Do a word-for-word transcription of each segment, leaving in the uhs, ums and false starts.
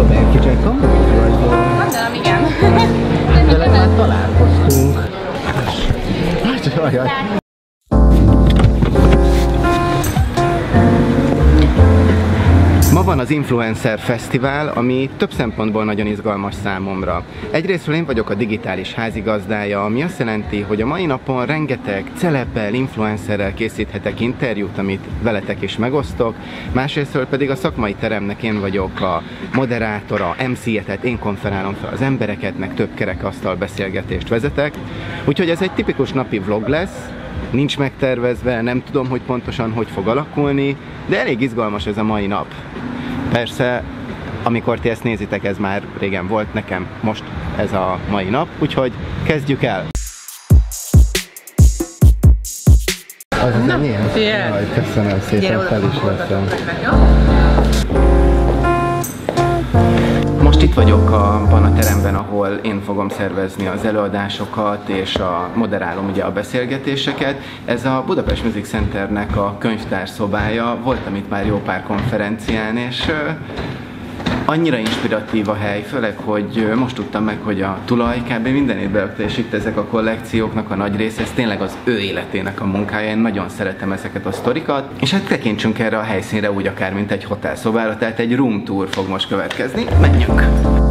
a Berkicsek amúgy vagy? Gondolom, igen. Vele már találkoztunk. Ajaj. Ma van az Influencer Fesztivál, ami több szempontból nagyon izgalmas számomra. Egyrésztről én vagyok a digitális házigazdája, ami azt jelenti, hogy a mai napon rengeteg celebbel, influencerrel készíthetek interjút, amit veletek is megosztok. Másrésztről pedig a szakmai teremnek én vagyok a moderátora, em cé-je, tehát én konferálom fel az embereket, meg több kerekasztal beszélgetést vezetek. Úgyhogy ez egy tipikus napi vlog lesz. Nincs megtervezve, nem tudom, hogy pontosan hogy fog alakulni, de elég izgalmas ez a mai nap. Persze, amikor ti ezt nézitek, ez már régen volt, nekem most ez a mai nap, úgyhogy kezdjük el! Az az enyém? Jaj, köszönöm szépen, fel is veszem. Most itt vagyok abban a teremben, ahol én fogom szervezni az előadásokat és a, moderálom ugye a beszélgetéseket. Ez a Budapest Music Centernek a könyvtárszobája. Voltam itt már jó pár konferencián, és uh, annyira inspiratív a hely, főleg, hogy uh, most tudtam meg, hogy a tulaj kb. Mindenét berakta, és itt ezek a kollekcióknak a nagy része, ez tényleg az ő életének a munkája. Én nagyon szeretem ezeket a sztorikat, és hát tekintsünk erre a helyszínre úgy akár, mint egy hotelszobára, tehát egy room tour fog most következni. Menjünk!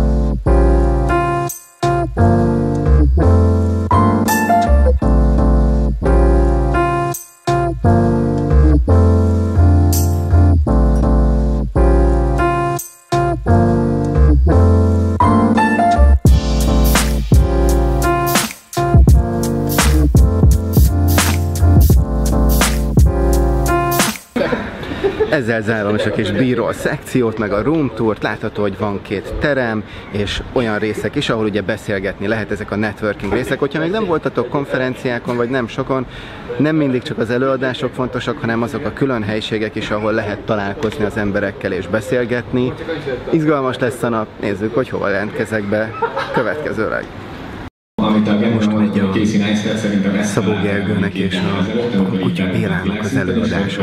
Ezzel zárom is a kis b-roll szekciót, meg a room tourt. Látható, hogy van két terem, és olyan részek is, ahol ugye beszélgetni lehet, ezek a networking részek. Hogyha még nem voltatok konferenciákon, vagy nem sokon, nem mindig csak az előadások fontosak, hanem azok a külön helységek is, ahol lehet találkozni az emberekkel és beszélgetni. Izgalmas lesz a nap, nézzük, hogy hol jelentkezek be következőleg. Most megy a Szabó Gergőnek és a Kutya Bélának az előadása.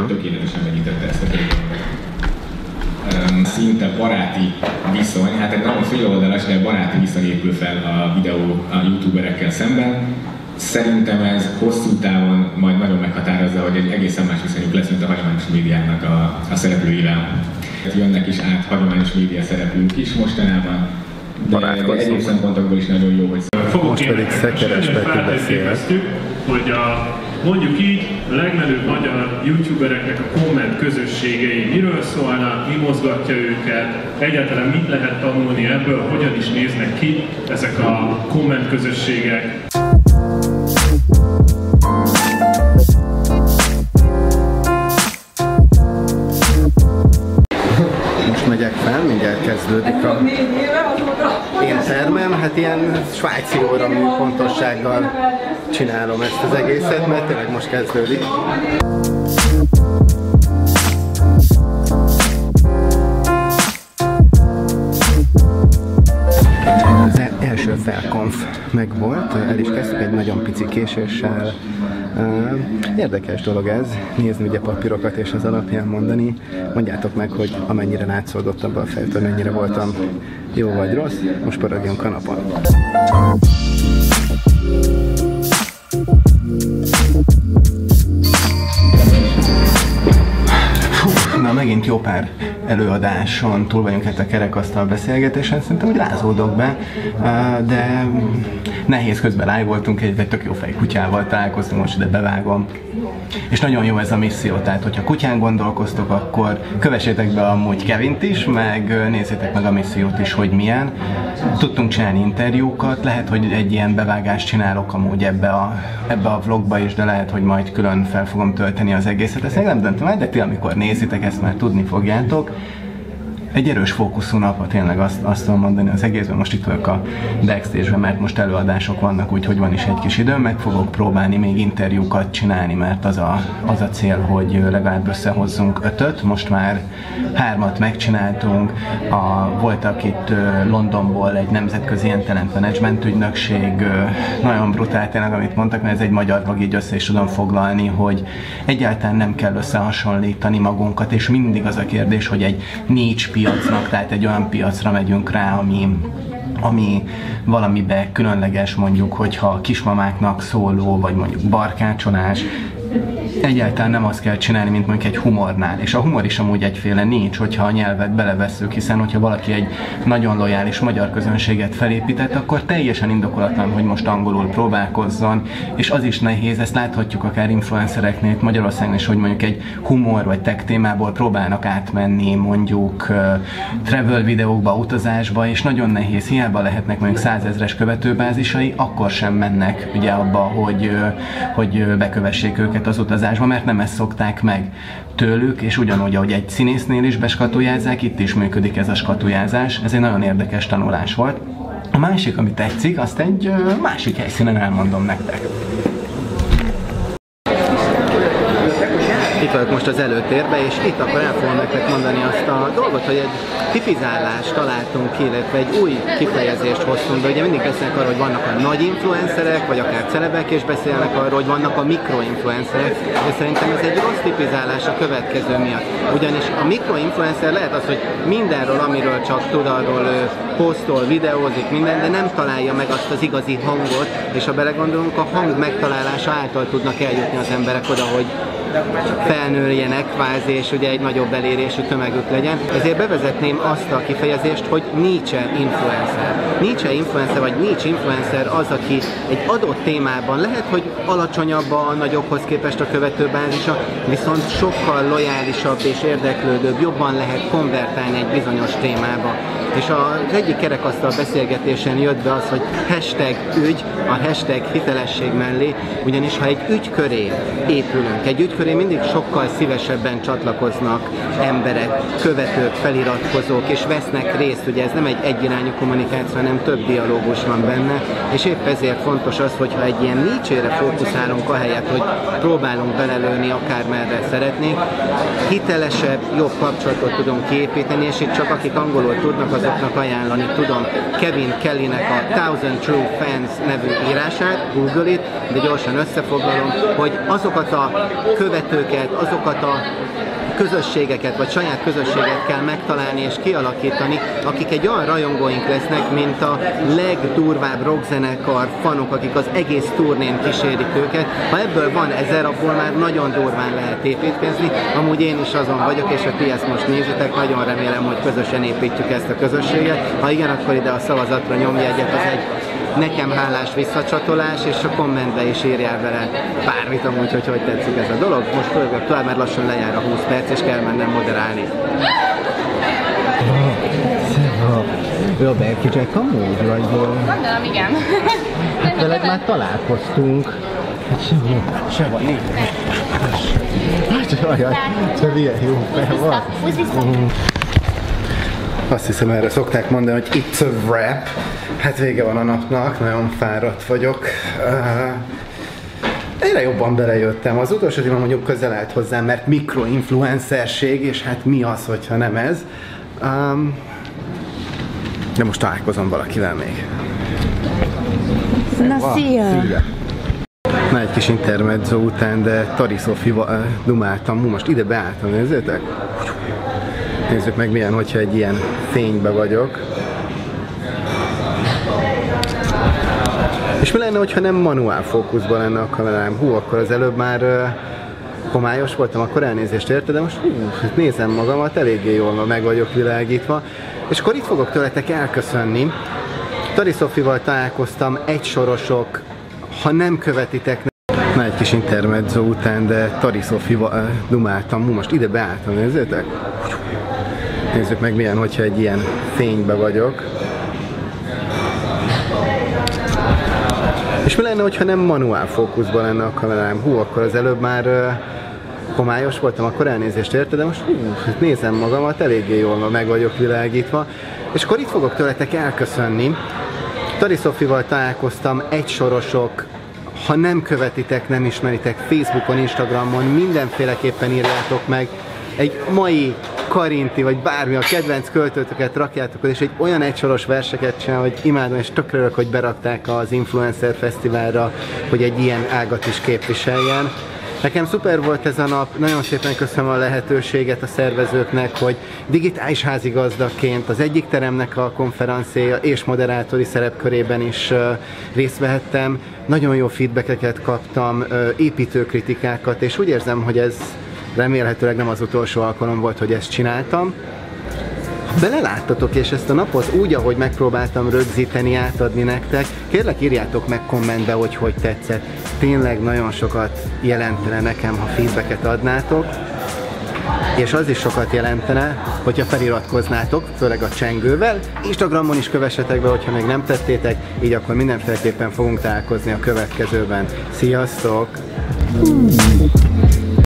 Szinte baráti viszony, hát egy nagyon féloldalas, de baráti viszony épül fel a videó a youtuberekkel szemben. Szerintem ez hosszú távon majd nagyon meghatározza, hogy egy egészen más viszonyuk lesz, mint a hagyományos médiának a, a szereplőivel. Jönnek is át hagyományos média szereplők is mostanában. De, de egyéb szempontokból is nagyon jó, hogy... Most pedig Szekeres Peti beszél. Hogy a, mondjuk így, a legmenőbb magyar youtubereknek a komment közösségei miről szólnak, mi mozgatja őket, egyáltalán mit lehet tanulni ebből, hogyan is néznek ki ezek a komment közösségek. Most megyek fel, mindjárt kezdődik a én termem, hát ilyen svájci óra pontossággal csinálom ezt az egészet, mert tényleg most kezdődik. Az első felkonf megvolt, el is kezdtük egy nagyon pici késéssel. Érdekes dolog ez, nézni ugye papírokat és az alapján mondani. Mondjátok meg, hogy amennyire látszódott abban a fejtől, mennyire voltam jó vagy rossz, most pörögjünk a napon. Na, megint jó pár előadáson túl vagyunk itt a kerekasztal beszélgetésen, szerintem úgy rázódok be, de nehéz, közben live voltunk, egy tök jó fej kutyával találkoztunk, most ide bevágom. És nagyon jó ez a misszió, tehát hogyha kutyán gondolkoztok, akkor kövessétek be amúgy Kevint is, meg nézzétek meg a missziót is, hogy milyen. Tudtunk csinálni interjúkat, lehet, hogy egy ilyen bevágást csinálok amúgy ebbe a, ebbe a vlogba is, de lehet, hogy majd külön fel fogom tölteni az egészet. Ezt még nem döntöm el, de ti amikor nézitek, ezt már tudni fogjátok. Egy erős fókuszú nap, tényleg azt, azt tudom mondani az egészben. Most itt vagyok a backstage-ben, mert most előadások vannak, úgyhogy van is egy kis időm. Meg fogok próbálni még interjúkat csinálni, mert az a, az a cél, hogy legalább összehozzunk ötöt. Most már hármat megcsináltunk. A, voltak itt Londonból egy nemzetközi ilyen talent management ügynökség. Nagyon brutál tényleg, amit mondtak, mert ez egy magyar vlog, így össze is tudom foglalni, hogy egyáltalán nem kell összehasonlítani magunkat, és mindig az a kérdés, hogy egy niche piacnak, tehát egy olyan piacra megyünk rá, ami ami valamibe különleges, mondjuk, hogyha kismamáknak szóló, vagy mondjuk barkácsolás. Egyáltalán nem azt kell csinálni, mint mondjuk egy humornál. És a humor is amúgy egyféle nincs, hogyha a nyelvet belevesszük, hiszen hogyha valaki egy nagyon lojális magyar közönséget felépített, akkor teljesen indokolatlan, hogy most angolul próbálkozzon, és az is nehéz, ezt láthatjuk akár influencereknél itt Magyarországon is, hogy mondjuk egy humor vagy tech témából próbálnak átmenni mondjuk uh, travel videókba, utazásba, és nagyon nehéz, hiába lehetnek mondjuk százezres követőbázisai, akkor sem mennek ugye abba, hogy, uh, hogy bekövessék őket az utazásba, mert nem ezt szokták meg tőlük, és ugyanúgy, ahogy egy színésznél is beskatujázzák, itt is működik ez a skatujázás. Ez egy nagyon érdekes tanulás volt. A másik, ami tetszik, azt egy másik helyszínen elmondom nektek. Itt vagyok most az előtérbe, és itt akkor el fogom nektek mondani azt a dolgot, hogy egy tipizálást találtunk ki, illetve egy új kifejezést hoztunk be. Ugye mindig beszélnek arról, hogy vannak a nagy influencerek, vagy akár celebek, és beszélnek arról, hogy vannak a mikroinfluencerek, de szerintem ez egy rossz tipizálás a következő miatt. Ugyanis a mikroinfluencer lehet az, hogy mindenről, amiről csak tud, arról posztol, videózik, minden, de nem találja meg azt az igazi hangot, és ha belegondolunk, a hang megtalálása által tudnak eljutni az emberek oda, hogy felnőjenek kvázi, és ugye egy nagyobb elérésű tömegük legyen. Ezért bevezetném azt a kifejezést, hogy niche influencer. Niche influencer vagy niche influencer az, aki egy adott témában lehet, hogy alacsonyabb a nagyobbhoz képest a követőbázisa, viszont sokkal lojálisabb és érdeklődőbb, jobban lehet konvertálni egy bizonyos témába. És az egyik kerekasztal beszélgetésen jött be az, hogy hashtag ügy, a hashtag hitelesség mellé, ugyanis ha egy ügy köré épülünk, egy ügy köré mindig sokkal szívesebben csatlakoznak emberek, követők, feliratkozók, és vesznek részt, ugye ez nem egy egyirányú kommunikáció, hanem több dialógus van benne, és épp ezért fontos az, hogyha egy ilyen niche-ére fókuszálunk ahelyett, hogy próbálunk belelőni akármerre szeretnénk, hitelesebb, jobb kapcsolatot tudunk kiépíteni, és itt csak akik angolul tudnak, azoknak ajánlani tudom Kevin Kellynek a Thousand True Fans nevű írását, Google it, de gyorsan összefoglalom, hogy azokat a követőket, azokat a közösségeket, vagy saját közösséget kell megtalálni és kialakítani, akik egy olyan rajongóink lesznek, mint a legdurvább rockzenekar fanok, akik az egész turnén kísérik őket. Ha ebből van ezer, abból már nagyon durván lehet építkezni. Amúgy én is azon vagyok, és ha ti ezt most nézitek, nagyon remélem, hogy közösen építjük ezt a közösséget. Ha igen, akkor ide a szavazatra nyomj egyet, az egy nekem hálás visszacsatolás, és a kommentbe is írjál vele bármit amúgy, hogy hogy tetszik ez a dolog. Most fölgök tovább, mert lassan lejár a húsz perc, és kell mennem moderálni. Robert Jack amúgy, vagy? Gondolom, igen. Hát veled már találkoztunk. Hát sehol, sehol, nézd. Hát jajjaj, te milyen jó fel van. Azt hiszem, erre szokták mondani, hogy it's a wrap. Hát vége van a napnak, nagyon fáradt vagyok. Uh, egyre jobban belejöttem. Az utolsó téma mondjuk közel állt hozzám, mert mikroinfluencerség, és hát mi az, hogyha nem ez. Um, de most találkozom valakivel még. Na, szia! Szia! Na, egy kis intermezzo után, de Tari Szofival dumáltam. Most ide beálltam, nézzétek? Nézzük meg milyen, hogyha egy ilyen fénybe vagyok. És mi lenne, hogyha nem manuál fókuszban lenne a kamerám? Hú, akkor az előbb már uh, homályos voltam, akkor elnézést érte, de most hú, nézem magamat, eléggé jól meg vagyok világítva. És akkor itt fogok tőletek elköszönni. Tari Szofival találkoztam, egysorosok, ha nem követitek, na, egy kis intermezzo után, de Tari Szofival uh, dumáltam. Hú, most ide beálltam, nézzétek? Nézzük meg milyen, hogyha egy ilyen fénybe vagyok. És mi lenne, hogyha nem manuál fókuszban lenne a kamerám? Hú, akkor az előbb már uh, homályos voltam, akkor elnézést érte, de most hú, nézem magamat, eléggé jól meg vagyok világítva. És akkor itt fogok tőletek elköszönni. Tari Szofival találkoztam, egysorosok, ha nem követitek, nem ismeritek, Facebookon, Instagramon, mindenféleképpen írjátok meg. Egy mai Karinti, vagy bármi, a kedvenc költőtöket rakjátok, és egy olyan egysoros verseket csinál, hogy imádom, és tök örülök, hogy berakták az Influencer Fesztiválra, hogy egy ilyen ágat is képviseljen. Nekem szuper volt ez a nap, nagyon szépen köszönöm a lehetőséget a szervezőknek, hogy digitális házigazdaként az egyik teremnek a konferenciája és moderátori szerepkörében is uh, részt vehettem. Nagyon jó feedbackeket kaptam, uh, építő kritikákat, és úgy érzem, hogy ez remélhetőleg nem az utolsó alkalom volt, hogy ezt csináltam. Beleláttatok, és ezt a napot úgy, ahogy megpróbáltam rögzíteni, átadni nektek, kérlek írjátok meg kommentbe, hogy hogy tetszett. Tényleg nagyon sokat jelentene nekem, ha feedbacket adnátok, és az is sokat jelentene, hogyha feliratkoznátok, főleg a csengővel. Instagramon is kövessetek be, hogyha még nem tettétek, így akkor mindenféleképpen fogunk találkozni a következőben. Sziasztok!